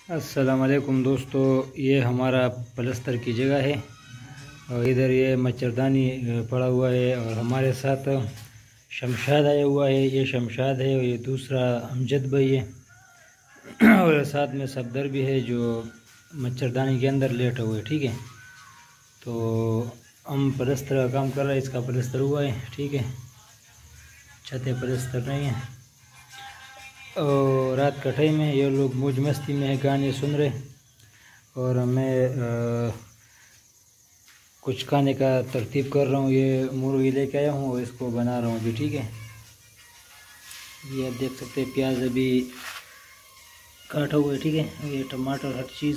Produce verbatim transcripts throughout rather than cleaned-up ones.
अस्सलाम वालेकुम दोस्तों, ये हमारा पलस्तर की जगह है और इधर ये मच्छरदानी पड़ा हुआ है और हमारे साथ शमशाद आया हुआ है। ये शमशाद है और ये दूसरा अमजद भाई है और साथ में सफदर भी है जो मच्छरदानी के अंदर लेटा हुआ है। ठीक है, तो हम पलस्तर का काम कर रहे हैं। इसका पलस्तर हुआ है, ठीक है, छतें पलस्तर नहीं है। और रात का टाइम है, ये लोग मौज मस्ती में है, गाने सुन रहे और मैं आ, कुछ खाने का तरतीब कर रहा हूँ। ये मुर्गी लेके आया हूँ और इसको बना रहा हूँ अभी। ठीक है, ये आप देख सकते हैं, प्याज अभी काटा हुआ है। ठीक है, ये टमाटर हर चीज़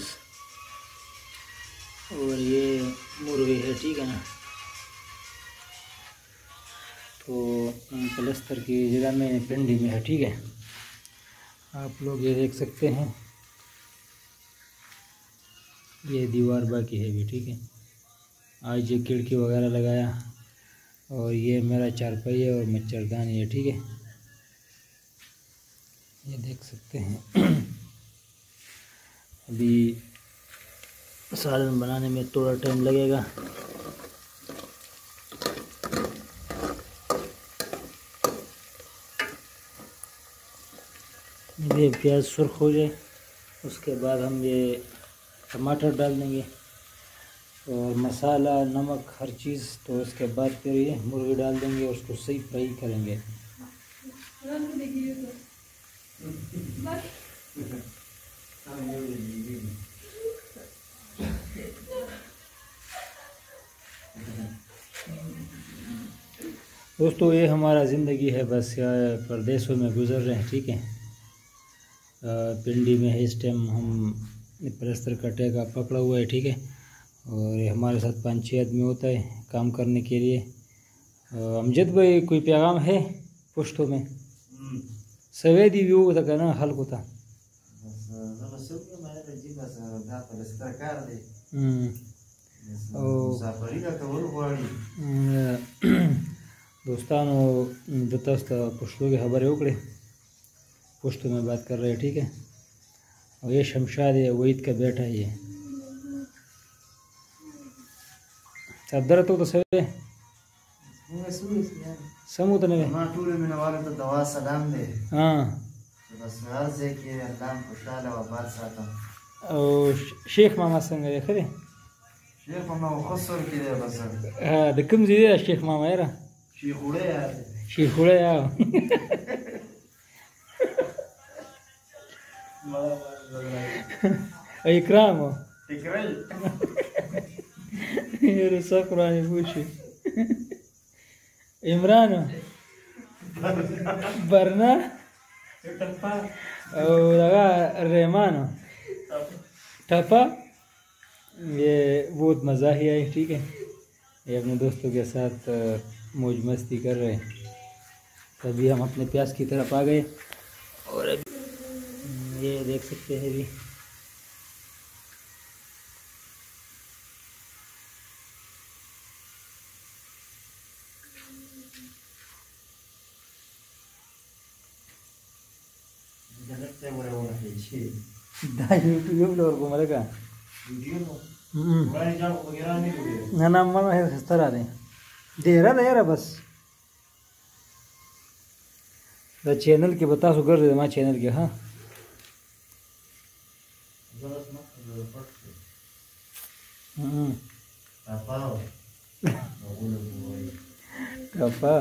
और ये मुर्गी है। ठीक है ना, तो पलस्तर की जगह में पिंडी में है। ठीक है, आप लोग ये देख सकते हैं, ये दीवार बाकी है भी। ठीक है, आज ये खिड़की वगैरह लगाया और ये मेरा चारपाई है और मच्छरदानी है। ठीक है, ये देख सकते हैं। अभी सालन बनाने में थोड़ा टाइम लगेगा। ये प्याज सुर्ख हो जाए उसके बाद हम ये टमाटर डाल देंगे और मसाला नमक हर चीज़। तो उसके बाद फिर ये मुर्गी डाल देंगे और उसको सही फ्राई करेंगे। दोस्तों, ये हमारा ज़िंदगी है, बस परदेशों में गुजर रहे हैं। ठीक है, पिंडी में है इस टाइम, हम पलस्तर का ठेका पकड़ा हुआ है। ठीक है, और ये हमारे साथ पाँच छः आदमी होता है काम करने के लिए। अमजद भाई, कोई पैगाम है पुश्तों में? सवेदी भी वो था ना, हल को था। दोस्तानों दत्ता पुश्तों की खबर है उकड़े, पुश्तों में बात कर रहे हैं। ठीक है, और ये शमशाद है, वहीद का बेटा है। ये सदर तो तो सवे समूह तो नहीं तो दवा सलाम दे। हाँ, बस अर्ज है कि अल्लाह खुशहाल और आबाद साथ। और शेख मामा संग है खरे, शेख मामा वो खुसर की दे बस। हाँ, दकम जी शेख मामा यार, शेख उड़े यार, शेख उड़े यार। इकराम हो इकराम ये सकुरानी पूछी। इमरान बरना और लगा रहमान टपा। ये बहुत मज़ा ही आई। ठीक है, ये अपने दोस्तों के साथ मौज मस्ती कर रहे हैं। तभी हम अपने प्याज की तरफ आ गए और अभी ये देख सकते हैं भी यूट्यूब और को मरेगा ना नाम मन है हस्तर आ रहे दे रहा यार। बस चैनल के बता सो कर रहे चैनल के। हाँ, apa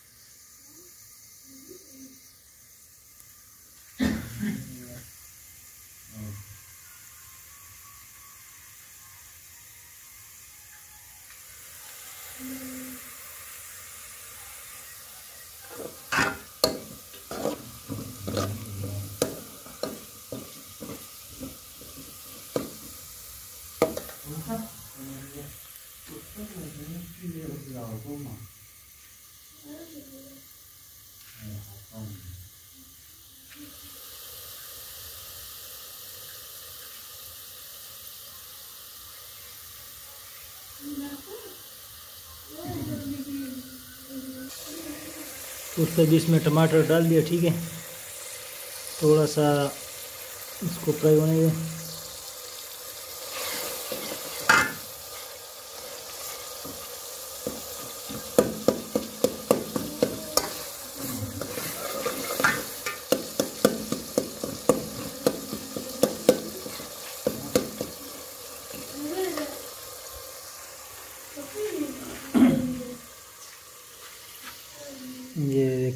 उसके बीच में टमाटर डाल दिया। ठीक है, थोड़ा सा इसको फ्राई होने दें।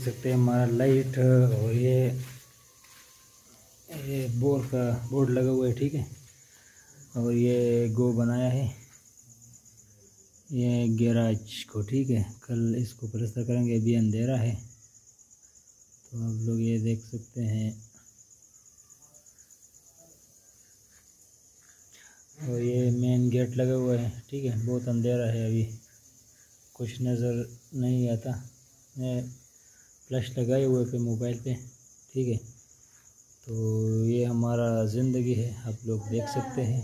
सकते हैं हमारा लाइट और ये ये बोर्ड का बोर्ड लगा हुआ है, ठीक है। और ये गो बनाया है ये गैराज को, ठीक है। कल इसको प्लास्टर करेंगे, अभी अंधेरा है तो आप लोग ये देख सकते हैं। और ये मेन गेट लगा हुआ है, ठीक है। बहुत अंधेरा है, अभी कुछ नज़र नहीं आता। मैं फ्लैश लगाए हुए पे मोबाइल पे, ठीक है। तो ये हमारा ज़िंदगी है, आप लोग देख सकते हैं।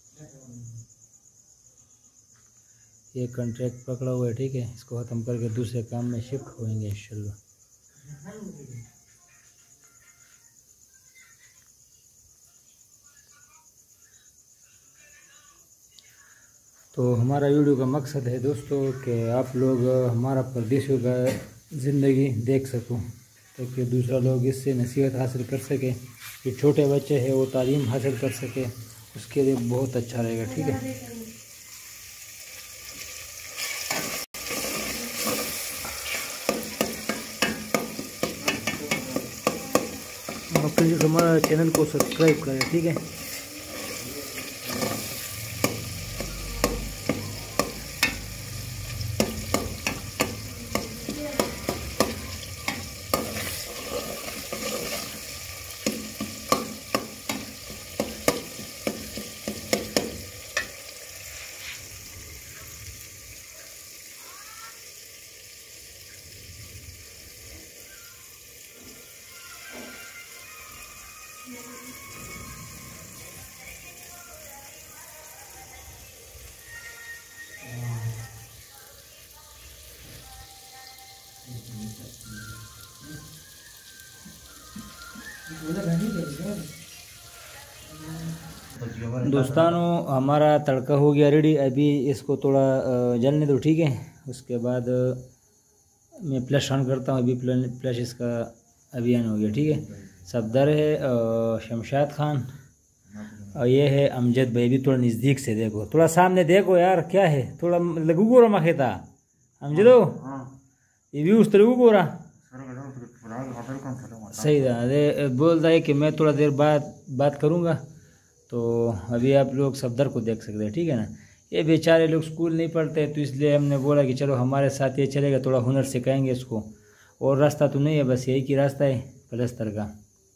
ये कॉन्ट्रैक्ट पकड़ा हुआ है, ठीक है। इसको ख़त्म करके दूसरे काम में शिफ्ट होएंगे इंशाल्लाह। तो हमारा वीडियो का मकसद है दोस्तों कि आप लोग हमारा परदेशियों का ज़िंदगी देख सको, ताकि दूसरा लोग इससे नसीहत हासिल कर सके कि छोटे बच्चे हैं वो तालीम हासिल कर सके, उसके लिए बहुत अच्छा रहेगा, ठीक है। और प्लीज़ हमारा चैनल को सब्सक्राइब करें, ठीक है। दोस्तानों हमारा तड़का हो गया रेडी। अभी इसको थोड़ा जलने दो, ठीक है। उसके बाद मैं प्लस ऑन करता हूँ। अभी प्लस इसका अभियान हो गया, ठीक है। सफदर है शमशाद खान और ये है अमजद भाई। भी थोड़ा नज़दीक से देखो, थोड़ा सामने देखो यार, क्या है थोड़ा लगू गोरा मखेता अमजदो, ये भी उस तरह गोरा सही था। अरे बोल रहा है कि मैं थोड़ा देर बाद बात करूँगा। तो अभी आप लोग सफदर को देख सकते हैं, ठीक है ना। ये बेचारे लोग स्कूल नहीं पढ़ते, तो इसलिए हमने बोला कि चलो हमारे साथ ये चलेगा, थोड़ा हुनर सिखाएंगे इसको। और रास्ता तो नहीं है, बस यही की रास्ता है प्लस्तर का।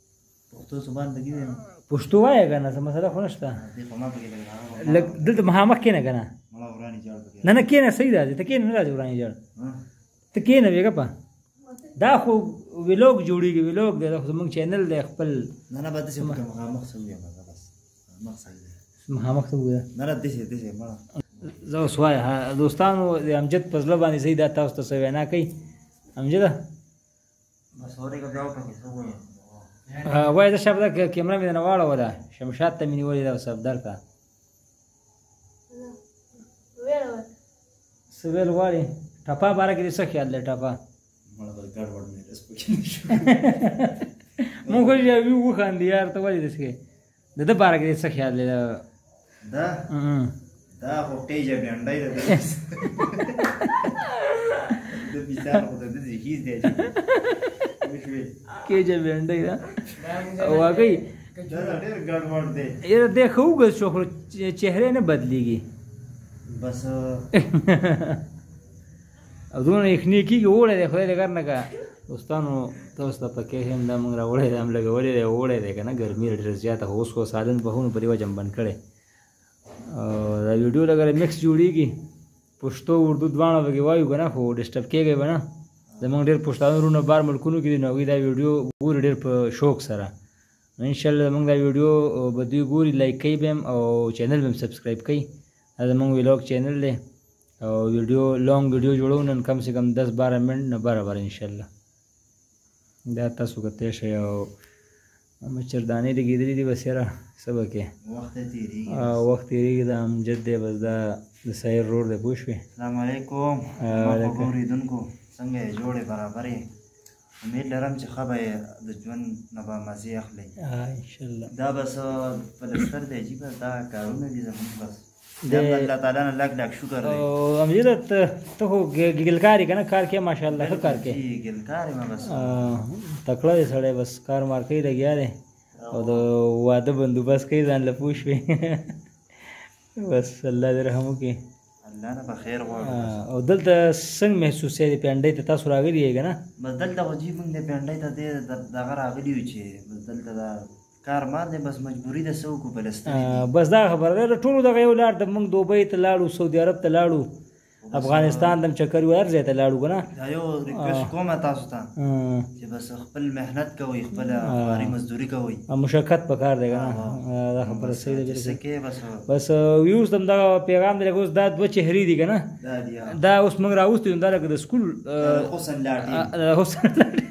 पुश्तो आएगा ना मसला खुनस्ता लग दिल तो महामक के ना गना ना ना के ना सही राज तो के ना राज उरानी जड़ तो के ना बेगा पा दा खो व्लॉग जोड़ी के व्लॉग दे खो मंग चैनल दे खपल ना ना बात से महामक सही है बस महामक सही है महामक तो हुआ ना ना देसे देसे बड़ा जो स्वाय हां दोस्तानों अमजद पजला बानी सही दाता उस तो सवे ना कई अमजद बस होरे का जाओ पे सब है वह इधर शब्द कैमरा में नवाड़ा वाला शमशाद तमीनी वाली था सफदर का सवेल वाली टपा बारह के लिए ख्याल ले टपा गड़बड़ में इसको मुझे ये भी वो खान दिया यार तो वाली इसके दादा बारह के लिए ख्याल ले दा दा होटे जब अंडा ही दे तो बिचारा को दे दी ही दे के जब अंडा ही ना वाकई गड़बड़ दे ये देखो गल छोकरो चेहरे ने बदलेगी बस अब दोनों एक नेकी की ओढ़े देखो ले करने का दोस्तानों दोस्त पक्के हम दा मंगरा ओढ़े हम लगे ओढ़े ओढ़े देखा ना गर्मी ड्रेस जाता हो उसको साधन बहुन परिवार जंबन करे और वीडियो लगा मिक्स जुड़ी की पुश्तो उर्दू द्वाणा वगे वायु बना हो डिस्टर्ब किए गए बना जमंग डेर पुश्तानो रूना बार मुल्कुनु की दिन होगी दा वीडियो पूरी डेर शौक सारा इंशाल्लाह जमंग दा वीडियो बदी पूरी लाइक कई बेम और चैनल में सब्सक्राइब कई जमंग व्लॉग चैनल ले और वीडियो लॉन्ग वीडियो जोड़ो न कम से कम दस बारह मिनट न बारह बार इंशाल्लाह दाता सुकते शे और मच्छरदानी दी गिदरी दी बसेरा सब के वक्त तेरी वक्त तेरी दा हम जद्दे बस दा सैर रोड दे पूछवे अस्सलाम वालेकुम वालेकुम दुन को संगे जोड़े बराबर है उम्मीद लरम च खबे द जुन नबा मजी अखले हां इंशाल्लाह दा बस पलस्तर दे जी बस दा कारों दे जमन बस د الله تعالی نه لږ لږ شکر دی. او امجد ته خو ګلکار یې که نه، کار کې ماشاءالله ښه کار کې ګلکار یم بس تکړه دی سړی، بس کار مار کوي لګیا دی او د واده بندوبست کوي ځان له پوه شوې بس الله دې رحم وکړي. الله نه به خیر غواړو. او دلته څنګه محسوسیږي د پینډۍ ته تاسو راغلي یې که نه؟ بس دلته خو جي موږ د پینډۍ ته دې دغه راغلي یو چې بس دلته دا کار مار دی، بس مجبوري ده څه وکړو فلسطین. بس دا خبره ده ټولو دغه یو لار د موږ دوبۍ ته لاړو، سعودي عرب ته لاړو، افغانستان ته هم چکر یو هر ځای ته لاړو که نه. دا یو ریکویسټ کومه تاسو ته چې بس خپل محنت کوئ، خپله کاري مزدوري کوئ، مشقت پکار دی که نه. دا خبره صحیح ده. بس بس ویوس هم دغه پیغام دی لکه اوس دا دوه چهرې دي که نه، دا اوس موږ راوستي یو دا لکه د سکول حسن لاټي حسن لاټي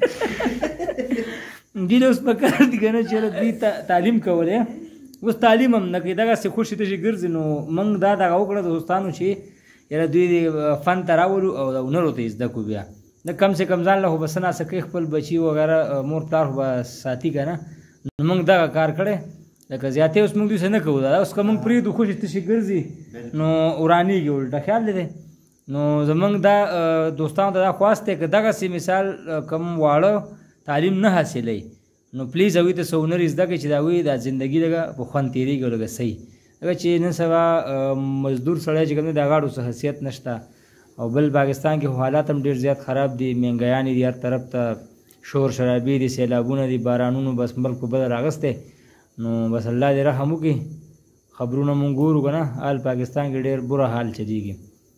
دوی اوس پکار دي که نه چې دوی تعلیم کولی، اوس تعلیم هم نه کوي، دغسې خوشې تشې ګرځي. نو موږ دا دغه وکړه د دوستانو چې یاره دوی فن ته راولو او هنرو ته یې زده کړو. بیا نه کم سے کم ځان له خو به څه ناڅه کوي، خپل بچي وغیره مور پلار خو به ساتي که نه. نو موږ دغه کار کړی، لکه زیاتې اوس موږ دوی څه نه کوو. دا اوس که موږ پرېږدو خوشې تشې ګرځي نو ورانېږي الټه، خیال دی. نو زموږ دا دوستانو ته دا خواست دی که دغسې مثال کم واړه تعلیم نه حاصلوي نو پلیز هغوی ته څه هنر زده کړئ چې د هغوی دا زندګي لږه په خوند تېرېږي او لږه صحیح. ځکه چې نن سبا مزدور سړی چې کوم دی د هغه اړو څه حیثیت نشته، او بل پاکستان کې خو حالات هم ډېر زیات خراب دي، مهنګیانې دي هر طرف ته، شور شرابې دي، سیلابونه دي، بارانونو بس ملک په بده راغستی. نو بس الله دې رحم وکړي. خبرونه مونږ ګورو که نه، حال پاکستان کې ډېر بره حال چلېږي.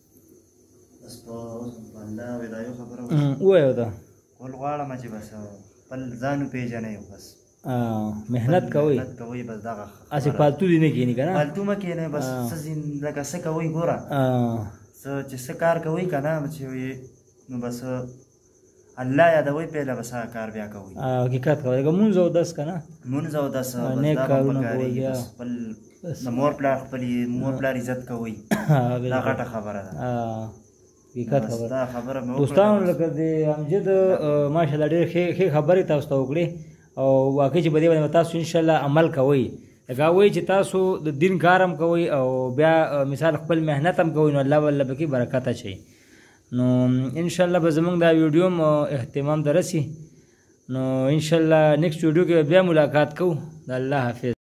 ووایه ته کول غواړم چې بس خپل ځان وپېژنئ، بس محنت کوئ، محنت کوئ، بس دغه هسې فالتو دې نه کښېني که نه، فالتو مه کښېنئ. بس څه لکه څه کوئ ګوره، څه چې څه کار کوئ که نه چې نو بس الله یادوئ، پهله بس هغه کار بیا کوئ، حقیقت کوئ. لکه مونځ او دس که نه، مونځ او دس نیک کارونه کوئ، خپل د مور پلار خپل مور پلار عزت کوئ، دا غټه خبره ده. حقیقت خبره دوستانو، لکه د امجد ماشاءالله ډېر ښې خبرې تاسو ته وکړې، او واقعي چې په دې باندې تاسو انشاءالله عمل کوئ. لکه وایي چې تاسو د دین کار هم کوئ او بیا مثال خپل محنت هم کوئ، نو الله والله پکې برکت اچوي. نو انشاءالله به زموږ دا ویډیو هم اهتمام ته رسي. نو انشاءالله نیکسټ ویډیو کې بیا ملاقات کوو. د الله حافظ.